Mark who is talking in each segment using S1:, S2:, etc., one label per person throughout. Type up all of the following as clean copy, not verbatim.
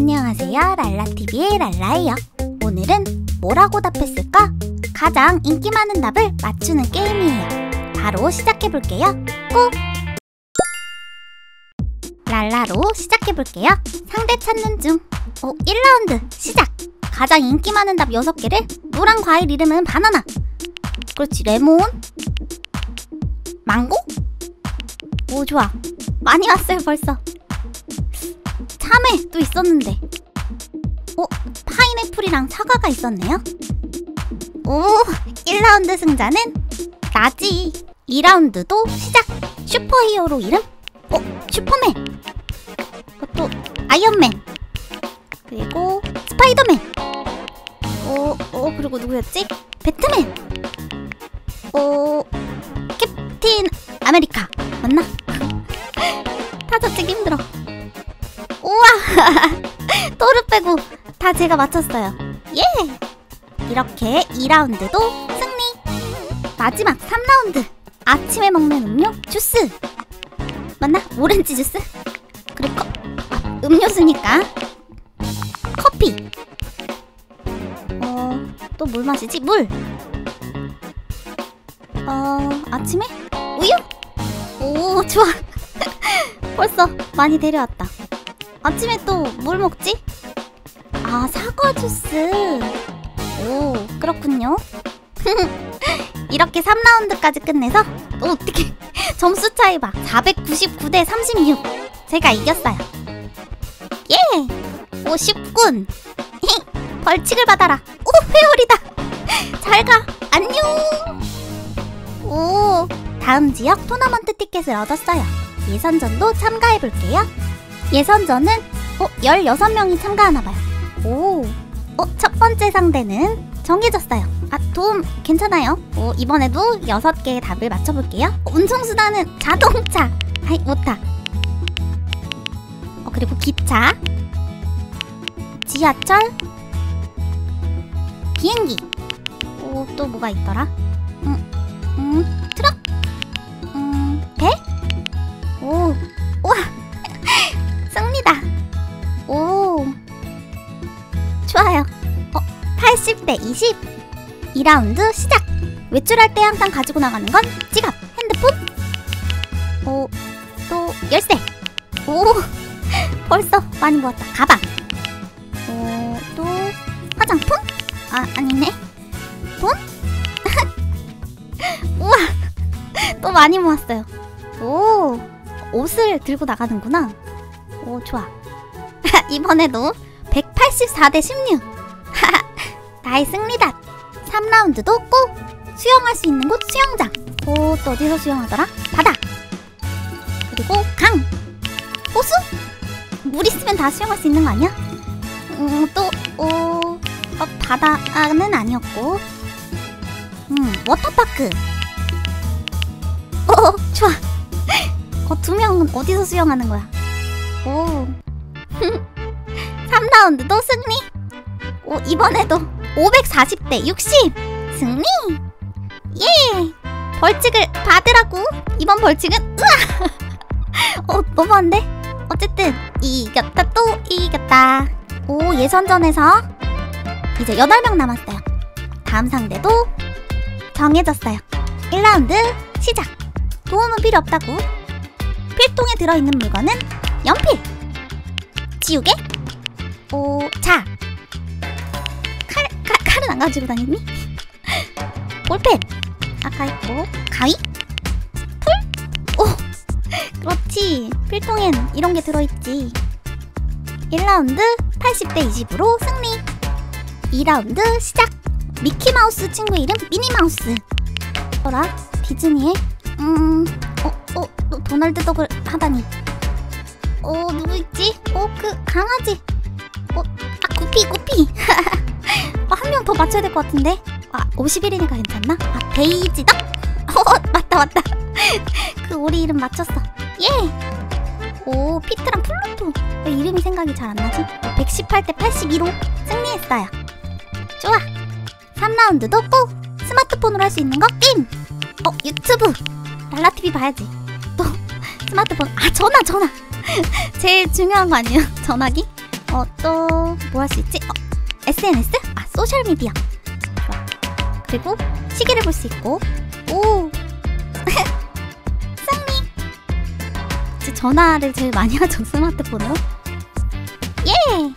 S1: 안녕하세요, 랄라TV의 랄라예요. 오늘은 뭐라고 답했을까? 가장 인기 많은 답을 맞추는 게임이에요. 바로 시작해볼게요. 꼭! 랄라로 시작해볼게요. 상대 찾는 중. 1라운드 시작! 가장 인기 많은 답 6개를 노란 과일 이름은 바나나. 그렇지, 레몬, 망고? 오, 좋아. 많이 왔어요 벌써. 참외 또 있었는데. 파인애플이랑 사과가 있었네요. 오, 1라운드 승자는 나지. 2라운드도 시작. 슈퍼히어로 이름? 슈퍼맨. 또 아이언맨. 그리고 스파이더맨. 그리고 누구였지? 배트맨. 캡틴 아메리카. 맞나? 다 찾기 힘들어. 우와! 또르 빼고 다 제가 맞췄어요. 예! 이렇게 2라운드도 승리! 마지막 3라운드! 아침에 먹는 음료? 주스! 맞나? 오렌지 주스? 그리고 음료수니까 커피! 또 뭘 마시지? 물! 아침에? 우유? 오, 좋아! 벌써 많이 데려왔다. 아침에 또 뭘 먹지? 아, 사과 주스. 오, 그렇군요. 이렇게 3라운드까지 끝내서 어떻게 점수 차이 봐. 499대 36. 제가 이겼어요. 예! 쉽군. 벌칙을 받아라. 오, 회오리다. 잘 가. 안녕. 오, 다음 지역 토너먼트 티켓을 얻었어요. 예선전도 참가해볼게요. 예선전은 16명이 참가하나봐요. 오, 첫 번째 상대는 정해졌어요. 도움 괜찮아요. 이번에도 6개의 답을 맞춰볼게요. 운송수단은 자동차. 아이, 못타. 그리고 기차, 지하철, 비행기. 또 뭐가 있더라? 트럭? 배? 오, 우와! 승리다! 오, 좋아요. 80대 20. 2라운드 시작! 외출할 때 항상 가지고 나가는 건 지갑, 핸드폰, 또 열쇠. 오, 벌써 많이 모았다. 가방. 또 화장품? 아니네. 돈? 우와! 또 많이 모았어요. 오, 옷을 들고 나가는구나. 오, 좋아. 이번에도 184대 16. 나의 승리다. 3라운드도 꼭 수영할 수 있는 곳 수영장. 또 어디서 수영하더라? 바다. 그리고 강, 호수? 물 있으면 다 수영할 수 있는 거 아니야? 바다는 아니었고. 워터파크. 좋아. 2명은 어디서 수영하는 거야? 오. 3라운드도 승리. 이번에도 540대 60 승리. 예. 벌칙을 받으라고. 이번 벌칙은 너무한데? 어쨌든 이겼다. 또 이겼다. 오, 예선전에서 이제 8명 남았어요. 다음 상대도 정해졌어요. 1라운드 시작. 도움은 필요 없다고. 필통에 들어있는 물건은 연필, 지우개, 자, 칼은 안 가지고 다니니? 볼펜, 아까 있고, 가위, 풀? 그렇지. 필통엔 이런 게 들어있지. 1라운드 80대 20으로 승리. 2라운드 시작. 미키마우스 친구 이름 미니마우스. 디즈니의 또 도널드 덕을 하다니. 누구 있지? 그 강아지. 구피. 한 명 더 맞춰야 될 것 같은데. 51이니까 괜찮나? 데이지 덕? 맞다. 그 오리 이름 맞췄어. 예. 오, 피트랑 플루토. 왜 이름이 생각이 잘 안 나지? 118대 82로 승리했어요. 좋아. 3라운드도 꼭 스마트폰으로 할 수 있는 거 게임. 유튜브. 랄라TV 봐야지. 또 스마트폰. 전화. 제일 중요한 거 아니에요? 전화기? 또 뭐 할 수 있지? SNS? 소셜미디어. 좋아. 그리고 시계를 볼 수 있고. 오! 승리! 전화를 제일 많이 하죠, 스마트폰으로. 예!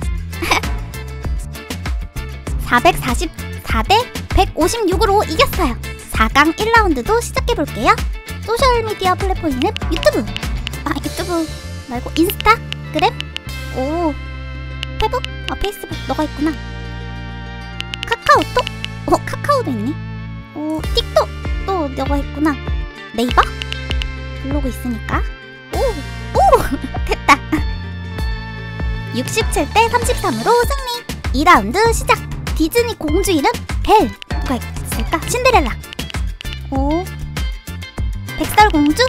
S1: 444대 156으로 이겼어요. 4강 1라운드도 시작해볼게요. 소셜미디어 플랫폼은 유튜브. 유튜브 말고 인스타그램? 오, 페북? 페이스북 너가 있구나. 카카오톡? 카카오도 있니? 틱톡도 너가 있구나. 네이버? 블로그 있으니까. 오! 됐다. 67대 33으로 승리. 2라운드 시작. 디즈니 공주 이름 벨. 누가 있을까? 신데렐라. 오, 백설공주?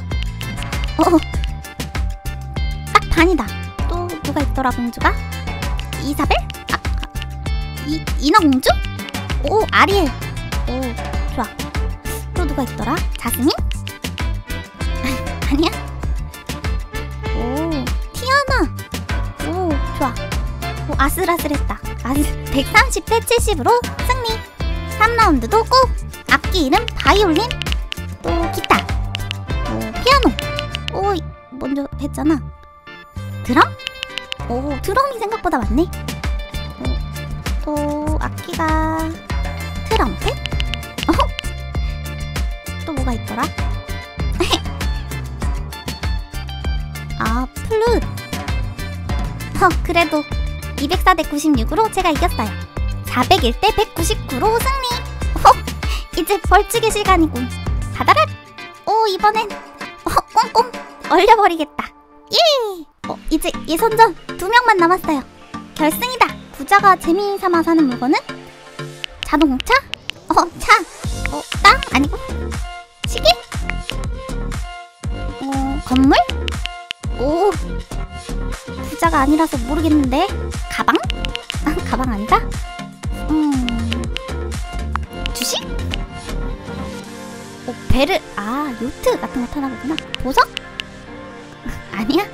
S1: 딱 반이다. 또 누가 있더라 공주가? 이사벨? 인어공주? 오, 아리엘. 오, 좋아. 또 누가 있더라? 자스민? 아니야? 오, 티아나. 오, 좋아. 오, 아슬아슬했다. 130대 70으로 승리. 3라운드도 꼭. 악기 이름 바이올린. 또 기타. 오, 피아노. 먼저 했잖아. 드럼? 오, 드럼이 생각보다 많네. 또 악기가 트럼펫? 또 뭐가 있더라? 플룻. 그래도 204대 96으로 제가 이겼어요. 401대 199로 승리. 이제 벌칙의 시간이군. 다다랏. 오, 이번엔 꽁꽁 얼려버리겠다. 예! 이제 예선전 2명만 남았어요. 결승이다. 부자가 재미삼아 사는 물건은? 자동차? 차. 땅? 아니고 시계? 건물? 오, 부자가 아니라서 모르겠는데. 가방? 가방 아니다? 주식? 배를, 요트 같은 거 타나 보구나. 보석? 아니야?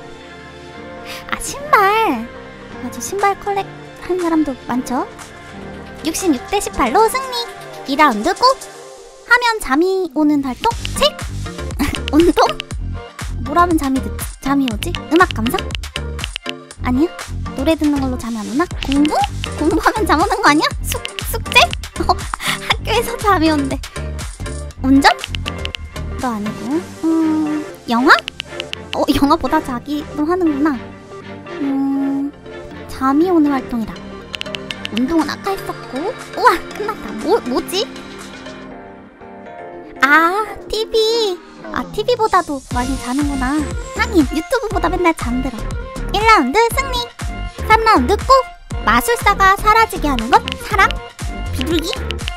S1: 신발. 맞아, 신발 컬렉 하는 사람도 많죠. 66대 18로 승리. 2라운드 꼭. 하면 잠이 오는 활동? 책? 운동? 뭘 하면 잠이 오지? 음악 감상? 아니야? 노래 듣는 걸로 잠이 안 오나? 공부? 공부하면 잠 오는 거 아니야? 숙제? 학교에서 잠이 온대. 운전? 너 아니고. 영화? 영화보다 자기도 하는구나. 잠이 오는 활동이다. 운동은 아까 했었고. 우와, 끝났다. 뭐지? TV. TV보다도 많이 자는구나. 하긴 유튜브보다 맨날 잠들어. 1라운드 승리. 3라운드 꼭. 마술사가 사라지게 하는 것? 사람? 비둘기?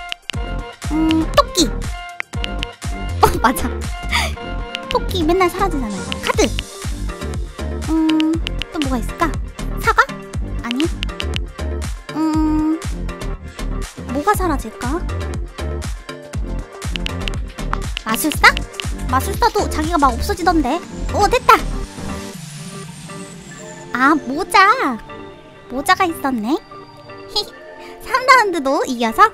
S1: 토끼. 맞아. 토끼 맨날 사라지잖아요. 카드. 또 뭐가 있을까? 사과? 아니. 뭐가 사라질까? 마술사? 마술사도 자기가 막 없어지던데. 됐다. 모자. 모자가 있었네. 3라운드도 이겨서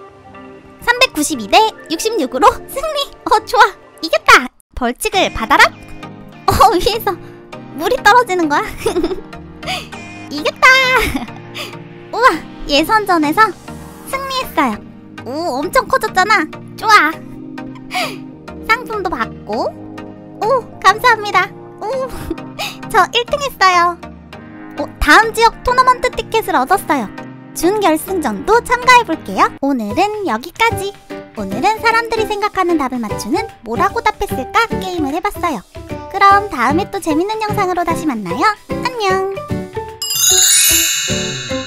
S1: 392대 66으로 승리. 좋아. 이겼다. 벌칙을 받아라. 위에서 물이 떨어지는 거야. 이겼다. 우와, 예선전에서 승리했어요. 오, 엄청 커졌잖아. 좋아. 상품도 받고. 오, 감사합니다. 오, 저 1등 했어요. 다음 지역 토너먼트 티켓을 얻었어요. 준결승전도 참가해볼게요. 오늘은 여기까지. 오늘은 사람들이 생각하는 답을 맞추는 뭐라고 답했을까 게임을 해봤어요. 그럼 다음에 또 재밌는 영상으로 다시 만나요. 안녕.